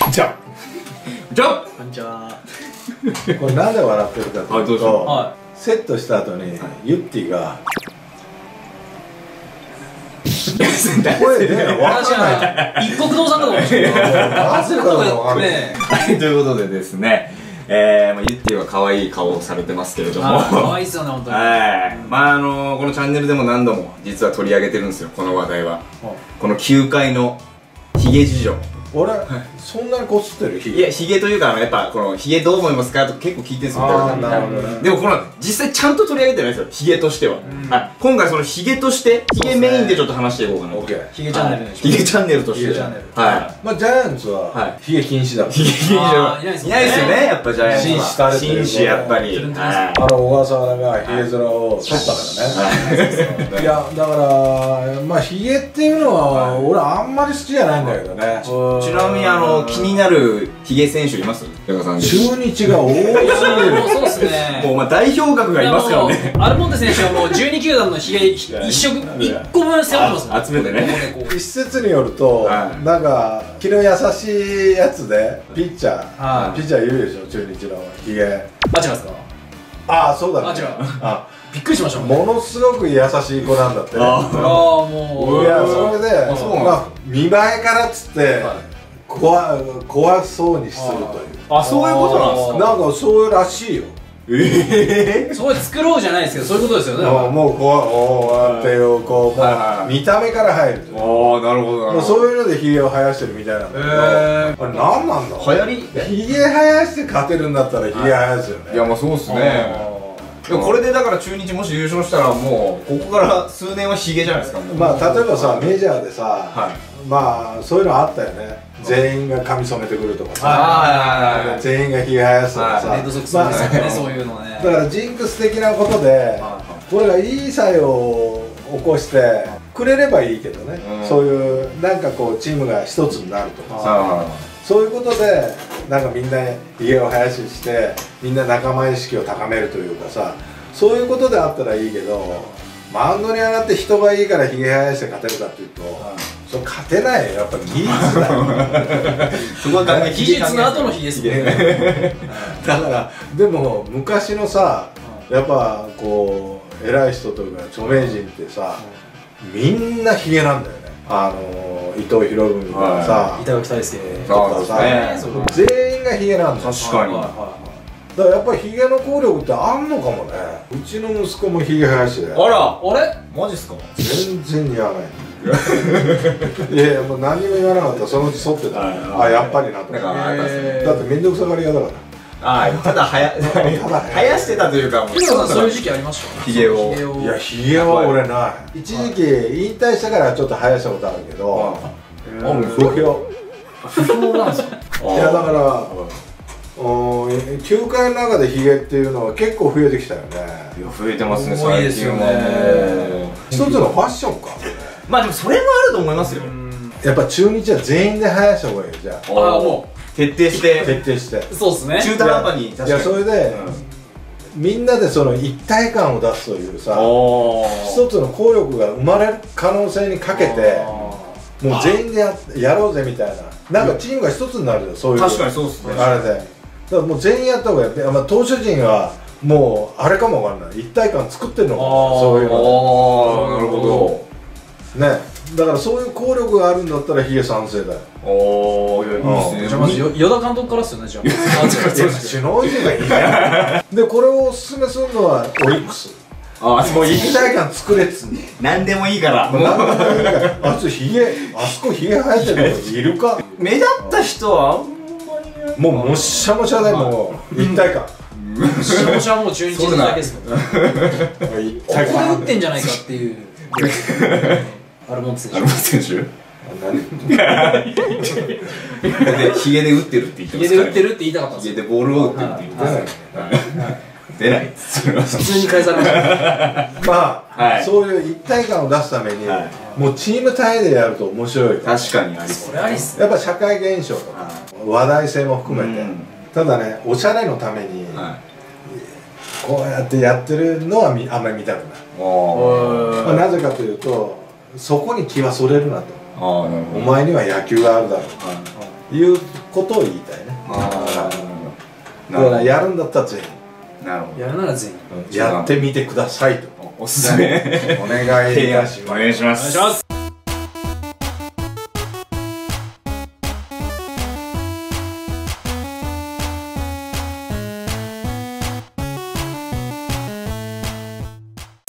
じゃじゃあこんにちは。 これなんで笑ってるかというと、 はセットした後にユッティが声で分からない。 一国堂さんかと思いましたなぜか分かんない。 ね。 はい、ということでですね、ゆってぃは可愛い顔をされてますけれども、 可愛いっすよね、本当に。 はい、まあこのチャンネルでも何度も実は取り上げてるんですよ、この話題は。この球界のヒゲ事情。 俺そんなにこすってるヒゲ？ いや、ヒゲというかやっぱこのヒゲどう思いますかと結構聞いてるんですよ。 ああ、なるほどね。 でもこの実際ちゃんと取り上げてないですよ、ヒゲとしては。今回そのヒゲとしてヒゲメインでちょっと話していこうかな。 オッケー。 ヒゲチャンネルでしょ。 ヒゲチャンネルとして。 ヒゲチャンネル。 はまあジャイアンツはヒゲ禁止だもん。 い。ヒゲ禁止はいないですよね、やっぱジャイアンツは。 紳士垂れてる。 紳士やっぱり。 小笠原がヒゲ面を取ったからね。いやだからまあヒゲっていうのは俺あんまり好きじゃないんだけどね。 ちなみに気になるヒゲ選手います？中さんで。 中日が多すぎる。 そうっすね。 もう代表格がいますからね。 アルモンテ選手はもう12球団のヒゲ一個分背負ってます。 集めてね。 一説によるとなんか気の優しいやつでピッチャーいるでしょ、中日のヒゲ。 マジですか？ ああ、そうだね。 違う。びっくりしましたものすごく優しい子なんだって。 もう。 いや、それでまあ見栄えからっつって怖そうにするという。 あ、そういうことなんですか？ なんかそういうらしいよ。 そう作ろうじゃないですけど、そういうことですよね。 もうこうっていうこう見た目から入るという。 ああ、なるほどなるほど。 そういうのでヒゲを生やしてるみたいなんだけど、あれ何なんだろう。 流行り？ ヒゲ生やして勝てるんだったらヒゲ生やすよね。 いや、まあそうっすね。でもこれでだから中日もし優勝したらもうここから数年はヒゲじゃないですか。 まあ例えばさ、メジャーでさ、まあそういうのあったよね。全員が髪染めてくるとかさ、全員がヒゲ生やすとかさ、 レッドソックスですよね、そういうのね。 だからジンクス的なことでこれがいい作用を起こしてくれればいいけどね、そういうなんかこうチームが一つになるとかさ、そういうことでなんかみんなヒゲを生やしてみんな仲間意識を高めるというかさ、そういうことであったらいいけど、マウンドに上がって人がいいからヒゲ生やして勝てるかっていうと、それ勝てないよ。やっぱ技術だよ。 そこは技術の後のヒゲですもんね。 だからでも昔のさ、やっぱこう偉い人とか著名人ってさ、みんなヒゲなんだよね。伊藤博文とかさ、 板垣大輔とかさ、全員がヒゲなんだよ。 確かに。 だからやっぱりヒゲの効力ってあんのかもね。うちの息子もヒゲ生やしてあら、あれマジっすか？ 全然似合わない。いやいや、もう何にも言わなかったらそのうち剃ってた。あ、やっぱりなと。だって面倒くさがり屋だから。 ああ、ただ生やしてたというか、もうそういう時期ありましたヒゲを。 いや、ヒゲは俺ない。一時期引退したからちょっと生やしたことあるけど、不評。 不評なんですよ。 いやだから球界の中でヒゲっていうのは結構増えてきたよね。 増えてますね、 多いですよね。 一つのファッションか。 まあでもそれもあると思いますよ。 やっぱ中日は全員で生やした方がいいよ。じゃあもう徹底してそうですね。 中途半端に。 いや、それでみんなでその一体感を出すというさ、一つの効力が生まれる可能性にかけてもう全員でやろうぜみたいな、なんかチームが一つになるよ。そういう確かにそうですね。 あれでだからもう全員やった方がいい。まあ投手陣はもうあれかもわかんない、一体感作ってるのかも。そういうの。 なるほどね。だからそういう効力があるんだったらヒゲ賛成だよ。 おお、いいですね。 じゃあまず与田監督からっすよね。じゃあ首脳陣がいいね。でこれをおすすめするのはオリックス。 もう一体感作れっつんの。 何でもいいから。 あそこヒゲ生えてるのいるか。 目立った人はもうもっしゃもしゃでも一体感。 しもしはもう中日だけですもん。 一体これ感。 打ってんじゃないかっていう。アルモンテ選手。ヒゲで打ってるって言ってます。 ヒゲで打ってるって言いたかったんですよ。 ヒゲでボールを打ってるって言ってます。出ない。 普通に返されました。 まあそういう一体感を出すためにもうチーム単位でやると面白い。 確かにありそう。 それありっす。 やっぱ社会現象とか話題性も含めて、ただね、おしゃれのためにこうやってやってるのはあんまり見たくない。なぜかというと、そこに気はそれるなと。お前には野球があるだろうということを言いたいね。だなからやるんだったらぜひるほど。 やるなら全員やってみてくださいとおすすめお願いいたします。 お願いします。 お願いします。